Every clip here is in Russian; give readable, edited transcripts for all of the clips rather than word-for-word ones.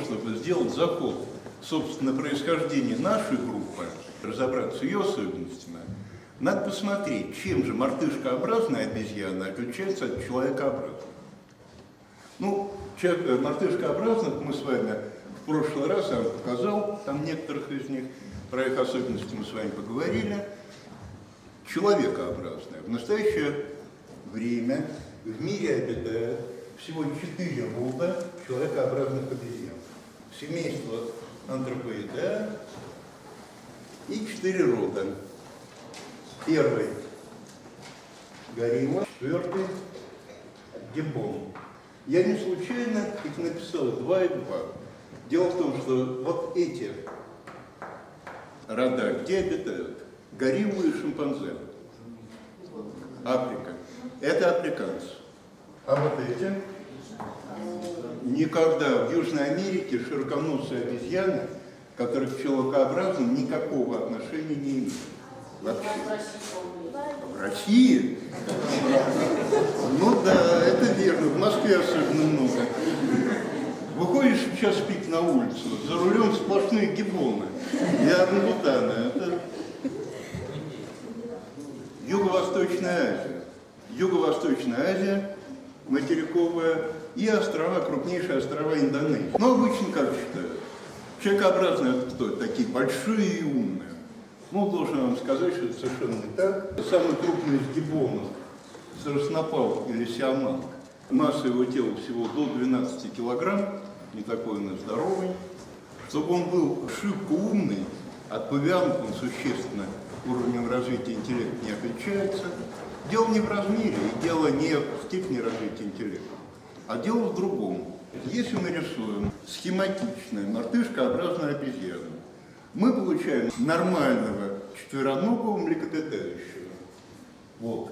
чтобы сделать заход, собственно, происхождения нашей группы, разобраться с ее особенностями, надо посмотреть, чем же мартышкообразная обезьяна отличается от человекообразной. Ну, мартышкообразных мы с вами в прошлый раз я вам показал, там некоторых из них, про их особенности мы с вами поговорили. Человекообразная. В настоящее время в мире обитает всего 4 рода человекообразных обезьян. Семейство Антропоидea и 4 рода. Первый – горилла, 4-й – гиббон. Я не случайно их написал 2 и 2. Дело в том, что вот эти рода где обитают? Гориллы и шимпанзе. Африка. Это африканцы. А вот эти? Никогда в Южной Америке широконосые обезьяны, которые к человекообразным никакого отношения не имеют. Вообще. В России? Ну да, это верно. В Москве особенно много. Выходишь сейчас пить на улицу, за рулем сплошные гиббоны и орангутаны. Это Юго-Восточная Азия. Юго-Восточная Азия, материковая, и острова, крупнейшие острова Индонезии. Но обычно как считают? Человекообразные это кто? Такие большие и умные. Ну, должен вам сказать, что это совершенно не так. Самый крупный из гиббонов, сороснопал или сиаманг, масса его тела всего до 12 килограмм, не такой он и здоровый. Чтобы он был шибко умный, от павианов он существенно уровнем развития интеллекта не отличается. Дело не в размере, и дело не в степени развития интеллекта, а дело в другом. Если мы рисуем схематичную мартышкообразную обезьяну, мы получаем нормального четвероногого млекопитающего. Вот.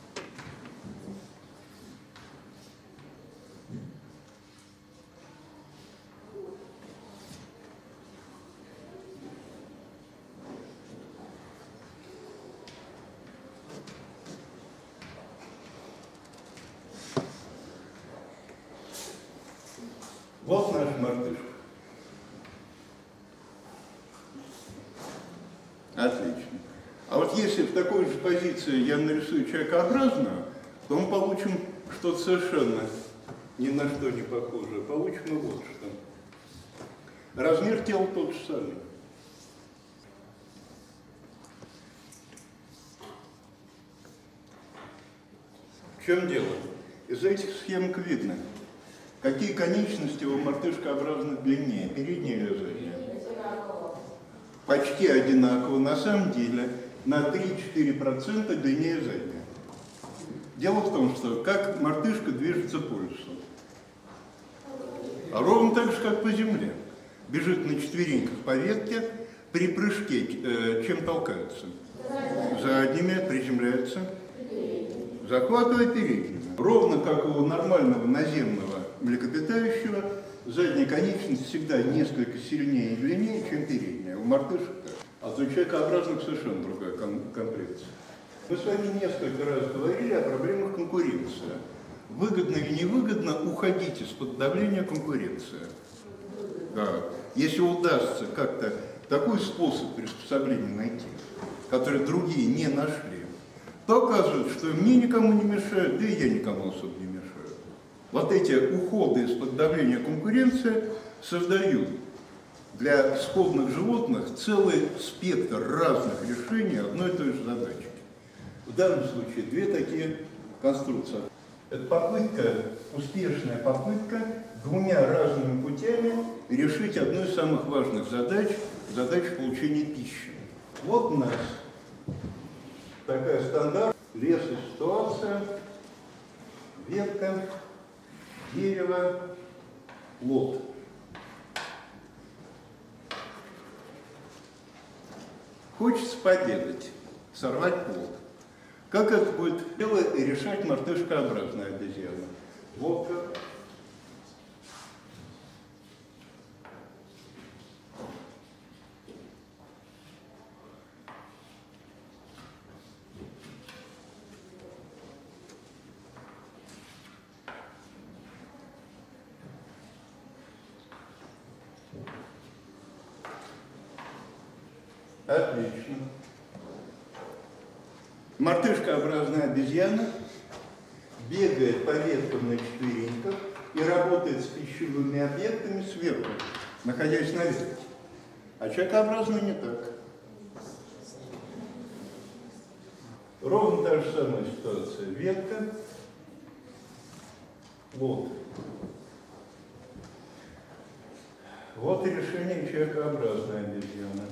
Вот наша мартышка. Отлично. А вот если в такой же позиции я нарисую человекообразную, то мы получим что-то совершенно ни на что не похожее. Получим и вот что. Размер тела тот же самый. В чем дело? Из этих схемок видно, какие конечности у мартышкообразных длиннее, передние или задние? Почти одинаково, на самом деле на 3-4% длиннее задние. Дело в том, что как мартышка движется по лесу, а ровно так же, как по земле. Бежит на четвереньках по ветке, при прыжке чем толкается? Задними, приземляется, захватывая передними. Ровно как у нормального наземного млекопитающего, задняя конечность всегда несколько сильнее и длиннее, чем передняя. У мартышек так. А у человекообразных совершенно другая комплекция. Мы с вами несколько раз говорили о проблемах конкуренции. Выгодно или невыгодно уходить из-под давления конкуренции. Да. Если удастся как-то такой способ приспособления найти, который другие не нашли, то оказывается, что мне никому не мешают, да и я никому особо не мешаю. Вот эти уходы из-под давления конкуренции создают для сходных животных целый спектр разных решений одной и той же задачи. В данном случае 2 такие конструкции. Это попытка, успешная попытка 2 разными путями решить одну из самых важных задач, задачу получения пищи. Вот у нас такая стандартная лесоситуация, ветка, дерево, плод. Хочется поделать, сорвать плод. Как это будет дело и решать мартышкообразная обезьяна? Вот как. Отлично. Мартышкообразная обезьяна бегает по веткам на четвереньках и работает с пищевыми объектами сверху, находясь на ветке. А человекообразный не так. Ровно та же самая ситуация. Ветка. Вот. Вот и решение человекообразной обезьяны.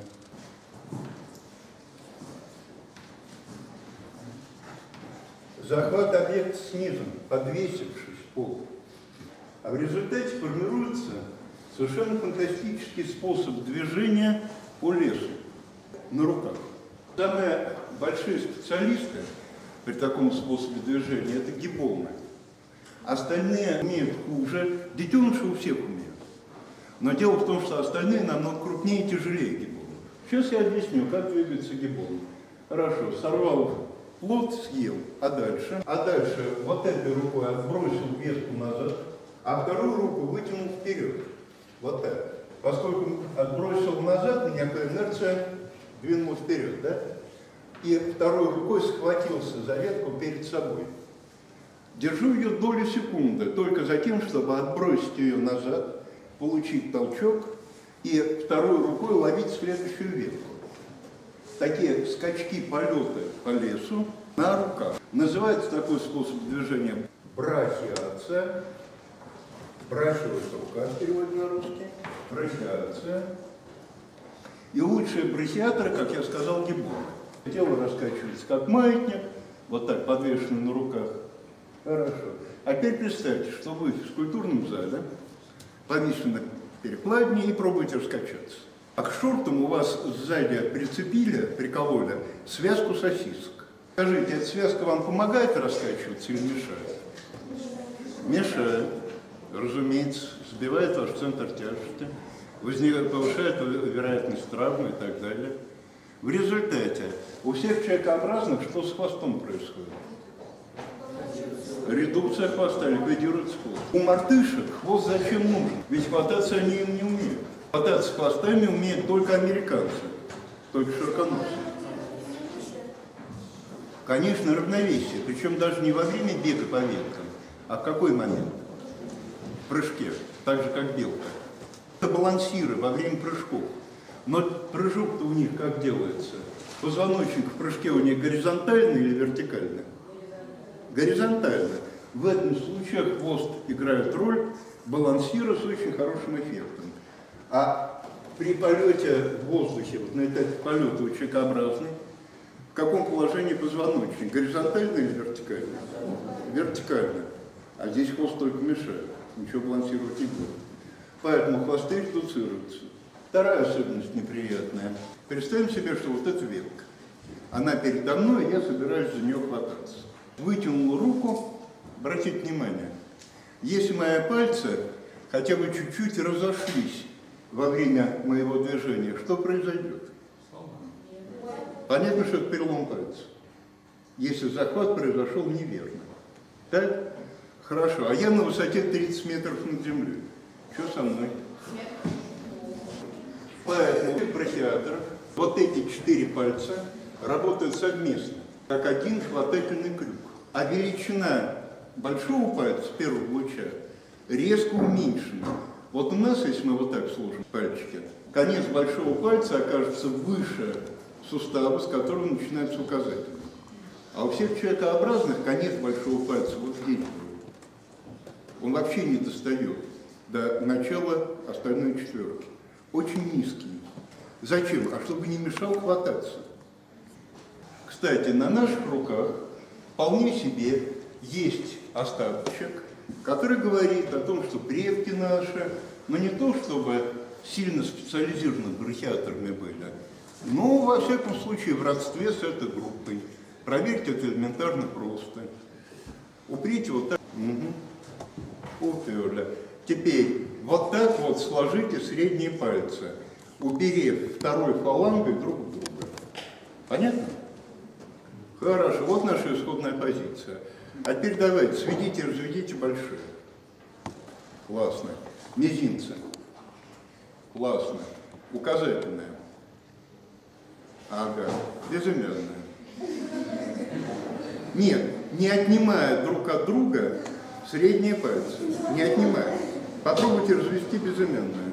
Захват объекта снизу, подвесившись в пол. А в результате формируется совершенно фантастический способ движения по лесу на руках. Самые большие специалисты при таком способе движения – это гиббоны. Остальные умеют хуже, детеныши у всех умеют. Но дело в том, что остальные намного крупнее и тяжелее гиббонов. Сейчас я объясню, как двигается гиббон. Хорошо, сорвал плод, съел, а дальше? А дальше вот этой рукой отбросил ветку назад, а вторую руку вытянул вперед. Вот так. Поскольку отбросил назад, некая инерция двинул вперед, да? И второй рукой схватился за ветку перед собой. Держу ее долю секунды, только за тем, чтобы отбросить ее назад, получить толчок и второй рукой ловить следующую ветку. Такие скачки, полеты по лесу на руках. Называется такой способ движения брахиация. Брахиация рука в переводе на русский. Брахиация. И лучшие брахиаторы, как я сказал, гиббоны. Тело раскачивается как маятник, вот так подвешенный на руках. Хорошо. А теперь представьте, что вы в скульптурном зале повисли на перекладине и пробуете раскачаться. А к шортам у вас сзади прикололи связку сосисок. Скажите, эта связка вам помогает раскачиваться или мешает? Мешает. Разумеется, сбивает ваш центр тяжести, повышает вероятность травмы и так далее. В результате у всех человекообразных что с хвостом происходит? Редукция хвоста, ликвидируется хвост. У мартышек хвост зачем нужен? Ведь хвататься они им не умеют. Хвататься хвостами умеют только американцы, только широконосые. Конечно, равновесие, причем даже не во время бега по веткам, а в какой момент? В прыжке, так же как белка. Это балансиры во время прыжков. Но прыжок-то у них как делается? Позвоночник в прыжке у них горизонтальный или вертикальный? Горизонтально. В этом случае хвост играет роль балансира с очень хорошим эффектом. А при полете в воздухе, вот на этапе полета у человекообразный, в каком положении позвоночник? Горизонтально или вертикально? Вертикально. А здесь хвост только мешает. Ничего балансировать не будет. Поэтому хвосты редуцируются. Вторая особенность неприятная. Представим себе, что вот эта ветка. Она передо мной, и я собираюсь за нее хвататься. Вытянул руку, обратите внимание, если мои пальцы хотя бы чуть-чуть разошлись во время моего движения, что произойдет? Понятно, что это перелом пальца, если захват произошел неверно. Так? Хорошо, а я на высоте 30 метров над землей. Что со мной? Поэтому у брахиаторов вот эти 4 пальца работают совместно, как один хватательный крюк. А величина большого пальца, первого луча, резко уменьшена. Вот у нас, если мы вот так сложим пальчики, конец большого пальца окажется выше сустава, с которого начинается указательный. А у всех человекообразных конец большого пальца вот здесь будет. Он вообще не достает до начала остальной четверки. Очень низкий. Зачем? А чтобы не мешал хвататься. Кстати, на наших руках вполне себе есть остаточек, который говорит о том, что предки наши, но не то чтобы сильно специализированными брахиаторами были, но, во всяком случае, в родстве с этой группой. Проверьте это элементарно просто. Уприте вот так. Угу. Уперли. Теперь вот так вот сложите средние пальцы, уперев второй фалангой друг в друга. Понятно? Хорошо, вот наша исходная позиция. А теперь давайте, сведите и разведите большие. Классно. Мизинцы. Классно. Указательные. Ага, безымянная. Нет, не отнимая друг от друга средние пальцы. Не отнимая. Попробуйте развести безымянную.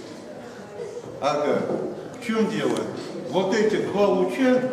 Ага. В чем дело? Вот эти два луча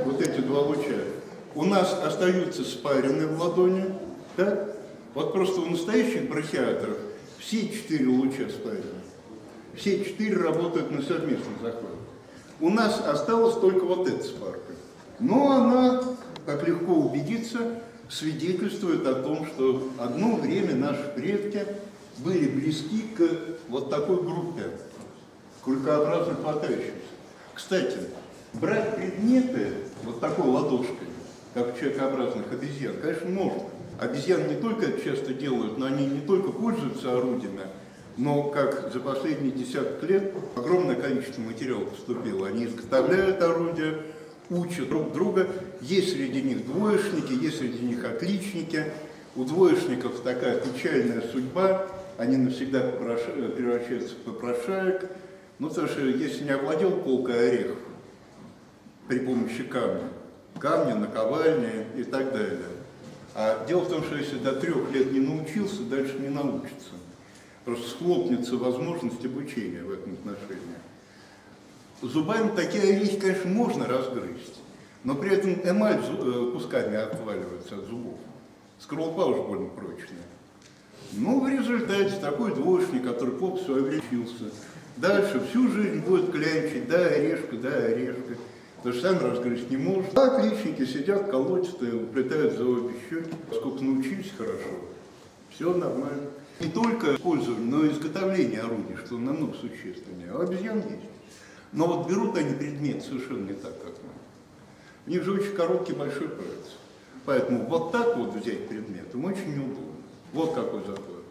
у нас остаются спарены в ладони. Да? Вот просто у настоящих брахиаторов все 4 луча спарены. Все 4 работают на совместном захвате. У нас осталась только вот эта спарка. Но она, как легко убедиться, свидетельствует о том, что одно время наши предки были близки к вот такой группе кулькообразных хватающихся. Кстати, брать предметы вот такой ладошкой, как человекообразных обезьян, конечно, можно. Обезьяны не только это часто делают, но они не только пользуются орудиями, но, как за последние десяток лет, огромное количество материалов поступило. Они изготовляют орудия, учат друг друга. Есть среди них двоечники, есть среди них отличники. У двоечников такая печальная судьба, они навсегда превращаются в попрошаек. Ну, потому что если не овладел полкой орехов при помощи камня, наковальни и так далее. А дело в том, что если до 3 лет не научился, дальше не научится. Просто схлопнется возможность обучения в этом отношении. Зубами такие орехи, конечно, можно разгрызть, но при этом эмаль кусками отваливается от зубов. Скорлупа уж больно прочная. Ну, в результате такой двоечник, который плохо в свое время учился, дальше всю жизнь будет клянчить, да, орешка, потому что сам разгрызть не может. А отличники сидят, колотят и уплетают за обе щеки. Поскольку научились хорошо, все нормально. Не только использование, но и изготовление орудий, что намного существеннее. А обезьян есть. Но вот берут они предмет совершенно не так, как мы. У них же очень короткий большой палец. Поэтому вот так вот взять предмет им очень неудобно. Вот какой захват.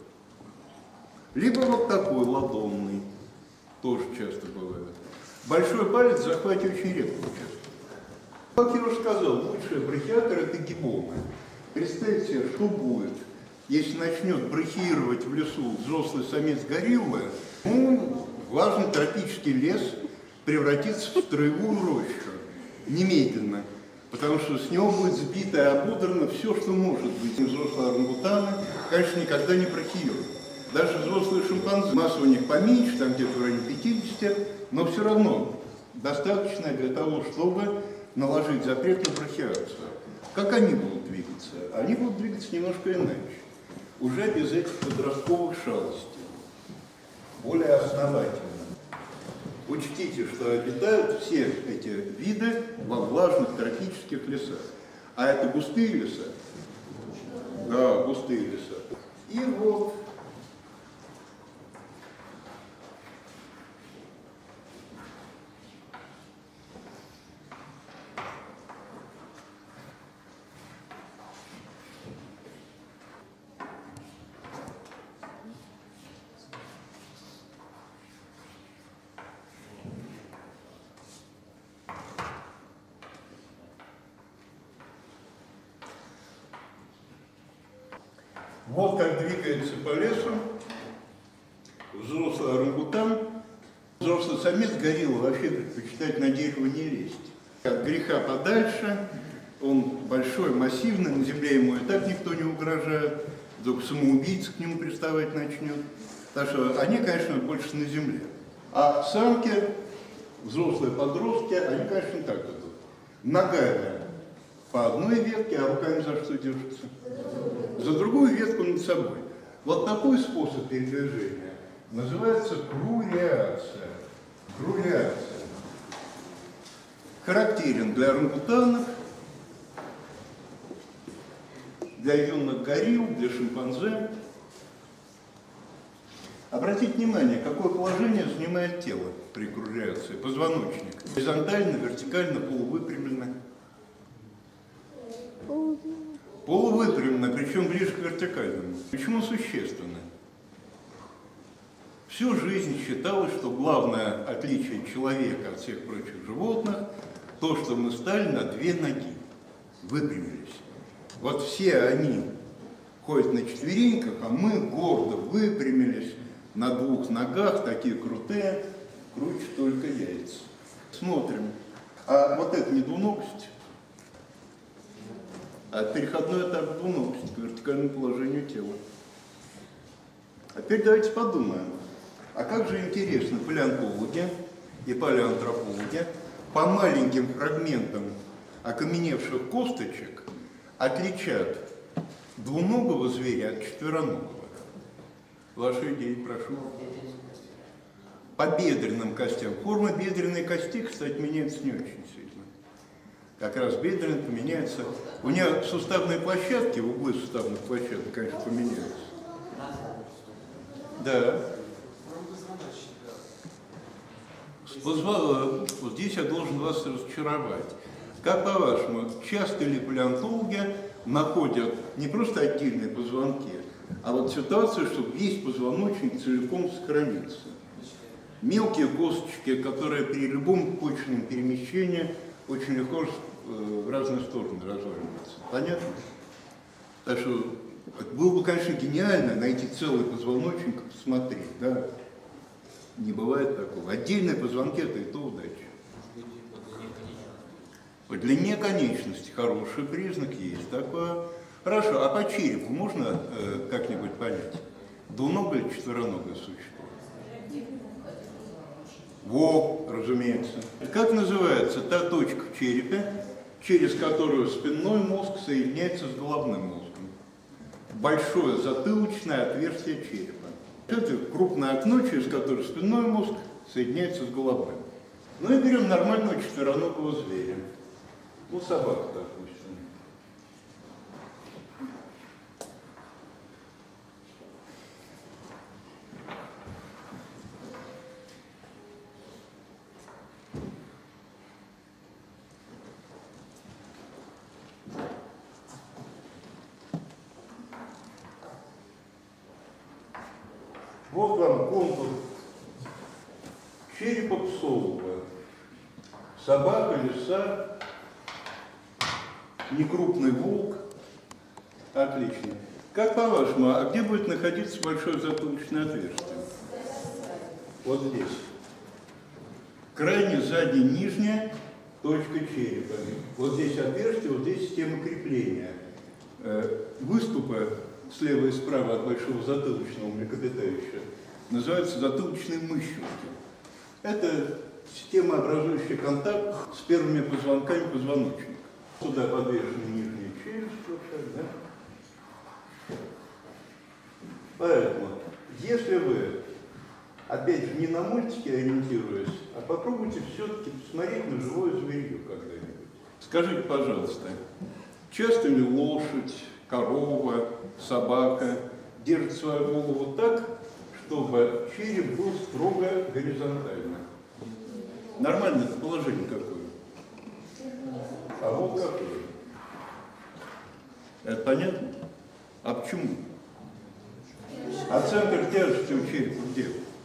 Либо вот такой ладонный. Тоже часто бывает. Большой палец в захвате очень редко участвует. Как я уже сказал, лучший брахиатор — это гиббоны. Представьте себе, что будет, если начнет брахиировать в лесу взрослый самец гориллы, влажный тропический лес превратится в строевую рощу. Немедленно. Потому что с него будет сбито и ободрано все, что может быть. Взрослые орангутаны, конечно, никогда не брахиируют. Даже взрослые шимпанзе, масса у них поменьше, там где-то в районе 50, но все равно достаточно для того, чтобы наложить запрет на брахиацию. Как они будут двигаться? Они будут двигаться немножко иначе. Уже без этих подростковых шалостей. Более основательно. Учтите, что обитают все эти виды во влажных тропических лесах. А это густые леса? Да, густые леса. И вот вот как двигается по лесу взрослый орангутан. Взрослый самец горилла вообще предпочитает на дерево не лезть. От греха подальше, он большой, массивный, на земле ему и так никто не угрожает, только самоубийца к нему приставать начнет. Так что они, конечно, больше на земле. А самки, взрослые подростки, они, конечно, так идут. Ногами по одной ветке, а руками за что держатся? За другую ветку над собой. Вот такой способ передвижения называется круляция. Круляция. Характерен для орангутанов, для юных горилл, для шимпанзе. Обратите внимание, какое положение занимает тело при круляции. Позвоночник. Горизонтально, вертикально, полувыпрямленно. Полувыпрямленно, причем ближе к вертикальному. Почему существенно? Всю жизнь считалось, что главное отличие человека от всех прочих животных – то, что мы стали на 2 ноги, выпрямились. Вот все они ходят на четвереньках, а мы гордо выпрямились на 2 ногах, такие крутые, круче только яйца. Смотрим. А вот это не двуногость, а переходной этап двуногости к вертикальному положению тела. А теперь давайте подумаем, а как же интересно палеонтологи и палеоантропологи по маленьким фрагментам окаменевших косточек отличат двуногого зверя от четвероногого. Ваши идеи, прошу. По бедренным костям. Форма бедренной кости, кстати, меняется не очень сильно. Как раз бедренная поменяется. У нее суставные площадки, углы суставных площадок, конечно, поменяются. Да. Вот здесь я должен вас разочаровать. Как по-вашему, часто ли палеонтологи находят не просто отдельные позвонки, а вот ситуацию, что весь позвоночник целиком сохранится? Мелкие косточки, которые при любом почечном перемещении очень легко в разные стороны разваливаются. Понятно? Так что было бы, конечно, гениально найти целый позвоночник и посмотреть, да? Не бывает такого. Отдельные позвонки – это и то удача. По длине конечности хороший признак есть такое. Хорошо, а по черепу можно как-нибудь понять, двуногое или четвероногое существо? Во, разумеется. Как называется та точка в черепе, через которую спинной мозг соединяется с головным мозгом? Большое затылочное отверстие черепа. Это крупное окно, через которое спинной мозг соединяется с головным. Ну и берем нормального четвероногого зверя. Ну, собака, допустим. Вот вам контур черепа псового. Собака, лиса, некрупный волк. Отлично. Как по-вашему, а где будет находиться большое затылочное отверстие? Вот здесь. Крайне задняя нижняя точка черепа. Вот здесь отверстие, вот здесь система крепления. Выступы слева и справа от большого затылочного млекопитающего называются затылочные мыщелки. Это система, образующая контакт с первыми позвонками позвоночника. Сюда подвешена нижняя челюсть, да? Поэтому, если вы, опять же, не на мультики ориентируясь, а попробуйте все-таки посмотреть на живое зверье когда-нибудь. Скажите, пожалуйста, часто ли лошадь, корова, собака держит свою голову так, чтобы череп был строго горизонтально? Нормальное положение какое? А вот какое? Это понятно? А почему? А центр тяжести у черепа где?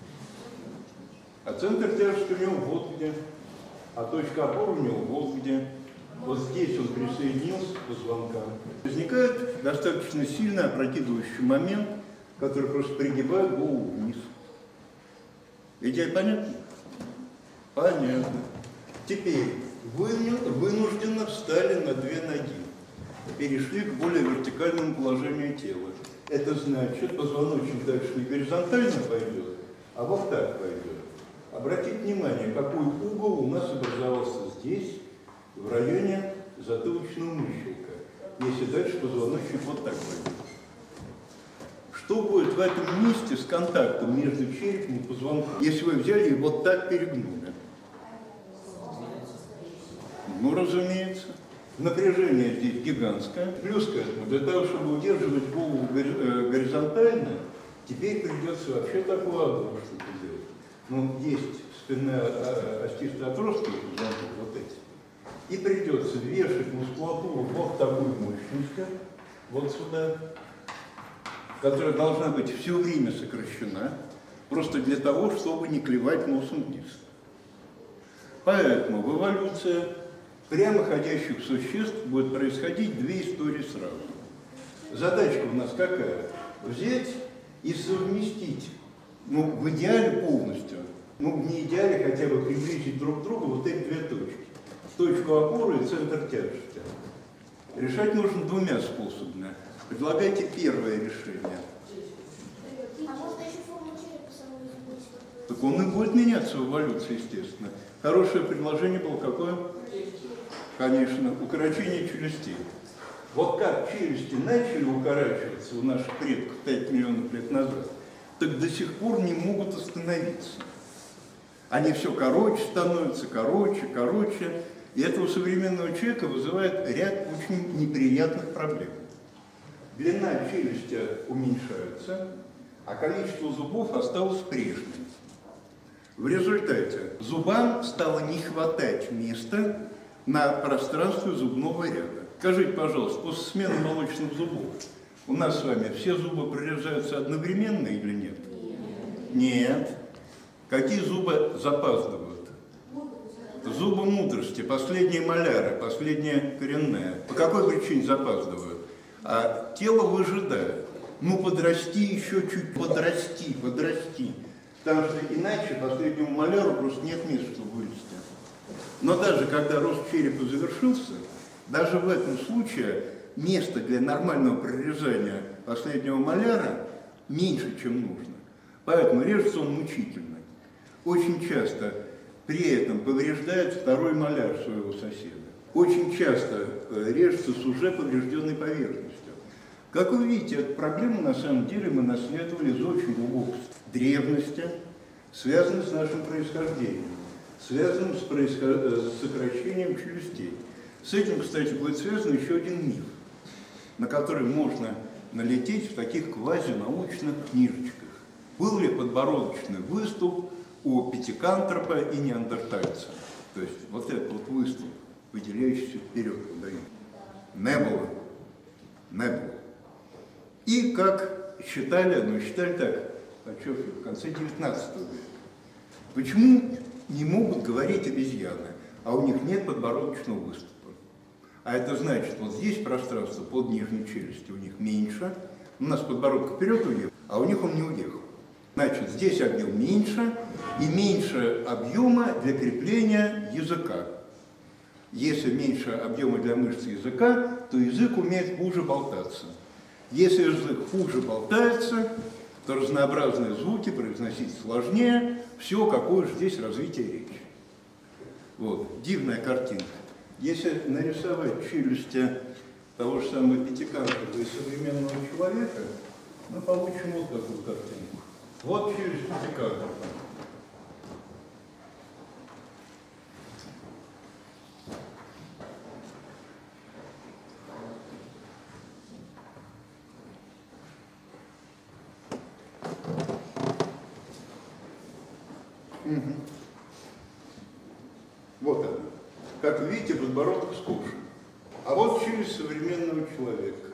А центр тяжести у него вот где. А точка опоры у него вот где. Вот здесь он присоединился к позвонкам. Возникает достаточно сильно опрокидывающий момент, который просто пригибает голову вниз. Идея понятна? Понятно. Теперь вынужденно встали на две ноги. Перешли к более вертикальному положению тела. Это значит, позвоночник дальше не горизонтально пойдет, а вот так пойдет. Обратите внимание, какой угол у нас образовался здесь, в районе затылочного мыщелка, если дальше позвоночник вот так пойдет. Что будет в этом месте с контактом между черепом и позвонком, если вы взяли и вот так перегнули? Ну, разумеется. Напряжение здесь гигантское. Плюс к этому, для того, чтобы удерживать голову горизонтально, теперь придется вообще такую одну штуку делать. Ну, есть спинные остистые отростки, вот эти. И придется вешать мускулатуру вот такой мощностью, вот сюда, которая должна быть все время сокращена, просто для того, чтобы не клевать носом вниз. Поэтому в эволюции прямоходящих существ будет происходить две истории сразу. Задачка у нас какая? Взять и совместить, ну, в идеале полностью, ну, в не идеале хотя бы приблизить друг к другу вот эти две точки. точку опоры и центр тяжести. Решать нужно двумя способами. Предлагайте первое решение. А можно еще форму черепа самой изменить? Так он и будет меняться в эволюции, естественно. Хорошее предложение было какое? Конечно, укорочение челюстей. Вот как челюсти начали укорачиваться у наших предков 5 миллионов лет назад, так до сих пор не могут остановиться. Они все короче становятся, короче. И это у современного человека вызывает ряд очень неприятных проблем. Длина челюсти уменьшается, а количество зубов осталось прежним. В результате зубам стало не хватать места на пространстве зубного ряда. Скажите, пожалуйста, после смены молочных зубов у нас с вами все зубы прорезаются одновременно или нет? Нет. Какие зубы запаздывают? Зубы мудрости, последние моляры, последние коренные. По какой причине запаздывают? А тело выжидает. Ну, подрасти еще чуть, подрасти. Потому что иначе последнему маляру просто нет места, чтобы вылезти. Но даже когда рост черепа завершился, даже в этом случае место для нормального прорезания последнего маляра меньше, чем нужно. Поэтому режется он мучительно. Очень часто при этом повреждает второй маляр своего соседа. Очень часто режется с уже поврежденной поверхностью. Как вы видите, эту проблему на самом деле мы наследовали из очень глубокой древности, связанной с нашим происхождением, связанной с сокращением челюстей. С этим, кстати, будет связан еще один миф, на который можно налететь в таких квазинаучных книжечках. Был ли подбородочный выступ у пятикантропа и неандертальца? То есть вот этот вот выступ, выделяющийся вперед, не было. И как считали так, в конце 19 века. Почему не могут говорить обезьяны, а у них нет подбородочного выступа? А это значит, вот здесь пространство под нижней челюстью у них меньше, у нас подбородок вперед уехал, а у них он не уехал. Значит, здесь объем меньше и меньше объема для крепления языка. Если меньше объема для мышц языка, то язык умеет хуже болтаться. Если язык хуже болтается, то разнообразные звуки произносить сложнее. Все, какое же здесь развитие речи. Вот, дивная картинка. Если нарисовать челюсти того же самого пятикантропа и современного человека, мы получим вот такую картинку. Вот челюсть пятикантропа. Вот она. Как вы видите, подбородок скошен. А вот челюсть современного человека.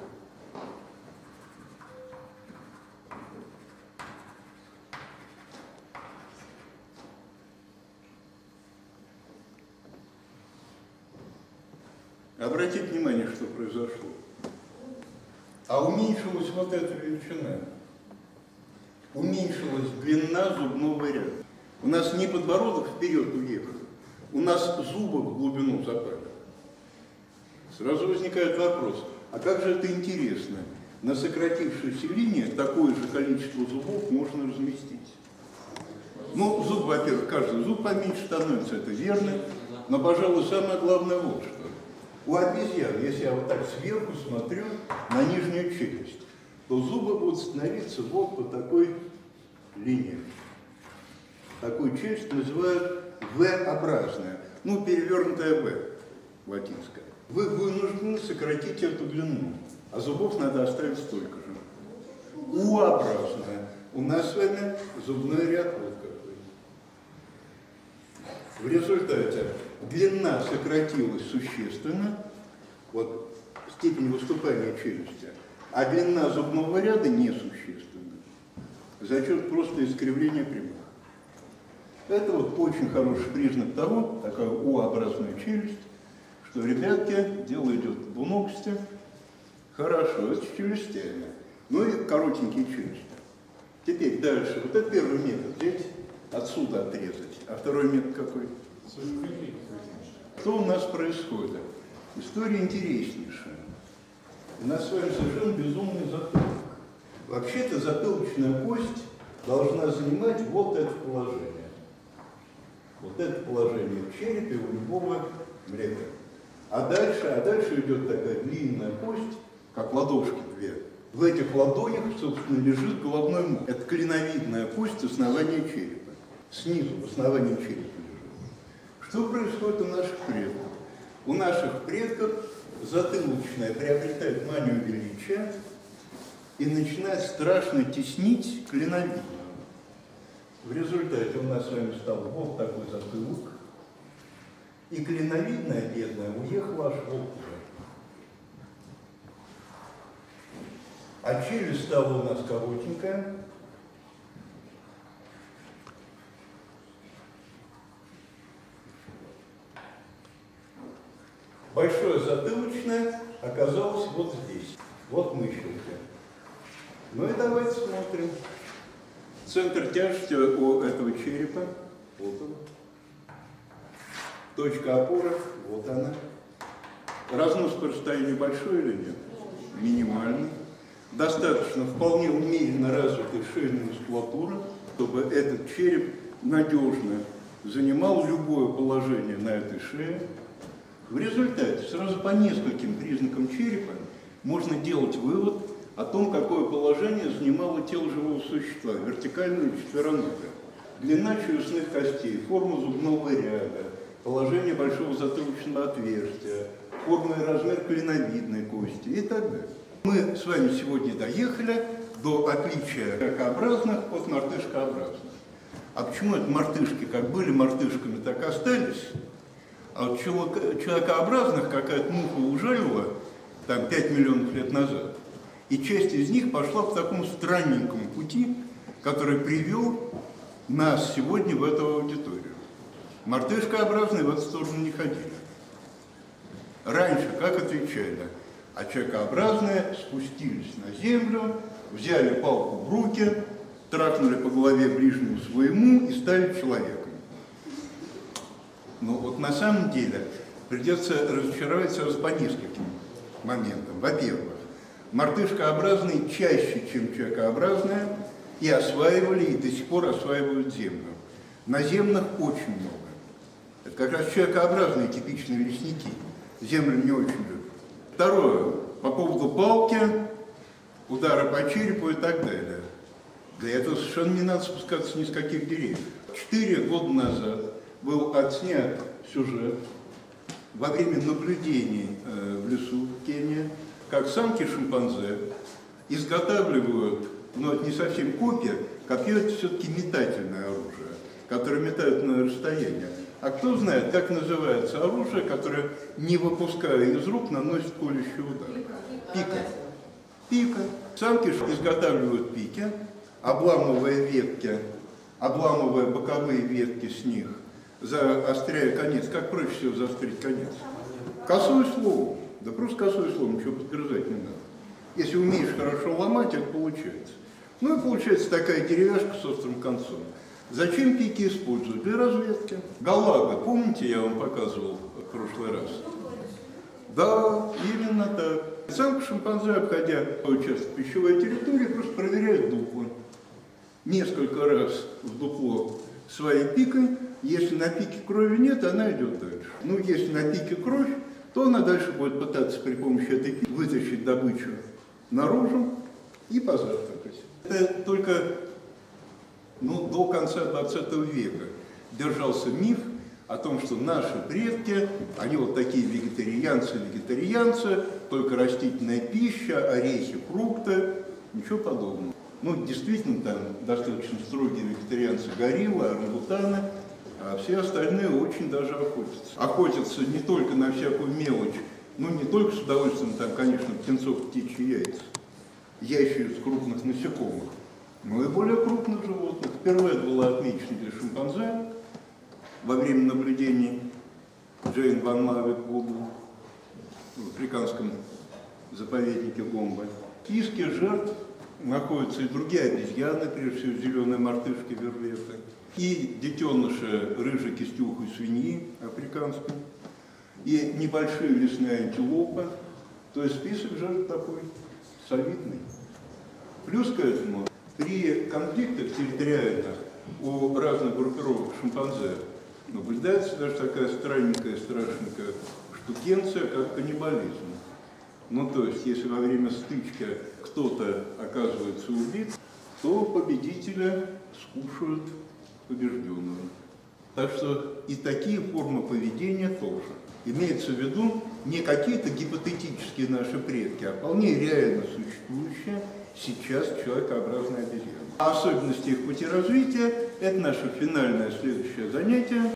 Обратите внимание, что произошло. А уменьшилась вот эта величина. Уменьшилась длина зубного ряда. У нас не подбородок вперед уехал, у нас зубы в глубину запали. Сразу возникает вопрос, а как же это интересно? На сократившейся линии такое же количество зубов можно разместить. Ну, зуб, во-первых, каждый зуб поменьше становится, это верно, но, пожалуй, самое главное вот что. У обезьян, если я вот так сверху смотрю на нижнюю челюсть, то зубы будут становиться вот по такой линии. Такую челюсть называют V-образная, ну, перевернутая V, латинская. Вы вынуждены сократить эту длину, а зубов надо оставить столько же. U-образная. У нас с вами зубной ряд вот какой. В результате длина сократилась существенно, вот степень выступания челюсти, а длина зубного ряда несущественна. За счет просто искривления прямых. Это вот очень хороший признак того, такая U-образная челюсть, что, ребятки, дело идет в двуногости. Хорошо, это с челюстями. Ну и коротенькие челюсти. Теперь дальше. Вот это первый метод. Взять, отсюда отрезать. А второй метод какой? Что у нас происходит? История интереснейшая. У нас с вами совершенно безумный затылок. Вообще-то затылочная кость должна занимать вот это положение. Вот это положение в черепе у любого млекаря. А дальше идет такая длинная кость, как ладошки две. В этих ладонях, собственно, лежит головной мозг. Это клиновидная кость основания черепа. Снизу, в основании черепа лежит. Что происходит у наших предков? У наших предков затылочная приобретает манию величия и начинает страшно теснить клиновидную. В результате у нас с вами стал вот такой затылок, и клиновидная бедная уехала аж в окна. А челюсть стала у нас коротенькая. Большое затылочное оказалось вот здесь. Вот мыщелки. Ну и давайте смотрим. Центр тяжести у этого черепа. Вот он. Точка опоры. Вот она. Разнос по расстоянию большой или нет? Минимальный. Достаточно вполне умеренно развитой шейной мускулатуры, чтобы этот череп надежно занимал любое положение на этой шее. В результате сразу по нескольким признакам черепа можно делать вывод о том, какое положение занимало тело живого существа, вертикальное или четвероногое. Длина челюстных костей, форма зубного ряда, положение большого затылочного отверстия, форма и размер клиновидной кости и так далее. Мы с вами сегодня доехали до отличия человекообразных от мартышкообразных. А почему это мартышки как были мартышками, так и остались? А от человекообразных какая-то муха ужалила там 5 миллионов лет назад. И часть из них пошла по такому странненькому пути, который привел нас сегодня в эту аудиторию. Мартышкообразные в эту сторону не ходили. Раньше как отвечали? А человекообразные спустились на землю, взяли палку в руки, трахнули по голове ближнему своему и стали человеком. Но вот на самом деле придется разочаровать сразу по нескольким моментам. Во-первых, мартышкообразные чаще, чем человекообразные, и осваивали, и до сих пор осваивают землю. Наземных очень много. Это как раз человекообразные типичные лесники. Землю не очень любят. Второе, по поводу палки, удара по черепу и так далее. Для этого совершенно не надо спускаться ни с каких деревьев. 4 года назад был отснят сюжет во время наблюдений в лесу в Кении, как самки шимпанзе изготавливают, но это не совсем копия, копье это все-таки метательное оружие, которое метают на расстояние. А кто знает, как называется оружие, которое, не выпуская из рук, наносит колющий удар? Пика. Пика. Самки изготавливают пики, обламывая ветки, обламывая боковые ветки с них, заостряя конец. Как проще всего заострить конец? Косой слом. Да просто косой слом, ничего подгрызать не надо. Если умеешь хорошо ломать, это получается. Ну и получается такая деревяшка с острым концом. Зачем пики используют? Для разведки. Галага, помните, я вам показывал в прошлый раз? Да, именно так. Самка шимпанзе, обходя участок пищевой территории, просто проверяет дупло. Несколько раз в дупло своей пикой. Если на пике крови нет, она идет дальше. Ну, если на пике кровь, то она дальше будет пытаться при помощи этой пики вытащить добычу наружу и позавтракать. Это только до конца 20 века держался миф о том, что наши предки, они вот такие вегетарианцы, только растительная пища, орехи, фрукты, ничего подобного. Ну, действительно, там достаточно строгие вегетарианцы гориллы, орангутаны, а все остальные очень даже охотятся. Охотятся не только на всякую мелочь, не только с удовольствием, там, конечно, птенцов, птичьи яйца, ящериц, крупных насекомых, но и более крупных животных. Впервые это было отмечено для шимпанзе во время наблюдений Джейн Ван Лавек в африканском заповеднике Гомбо. В списке жертв находятся и другие обезьяны, прежде всего зеленые мартышки, верблюды, и детеныши рыжей кистеухой свиньи африканской. и небольшие лесные антилопы, то есть список жертв такой солидный. Плюс к этому, при конфликтах территориальных у разных группировок шимпанзе наблюдается даже такая странненькая, страшненькая штукенция, как каннибализм. Ну, то есть, если во время стычки кто-то оказывается убит, то победителя скушают побежденного. Так что и такие формы поведения тоже. Имеется в виду не какие-то гипотетические наши предки, а вполне реально существующие сейчас человекообразные обезьяны. Особенности их пути развития – это наше финальное следующее занятие.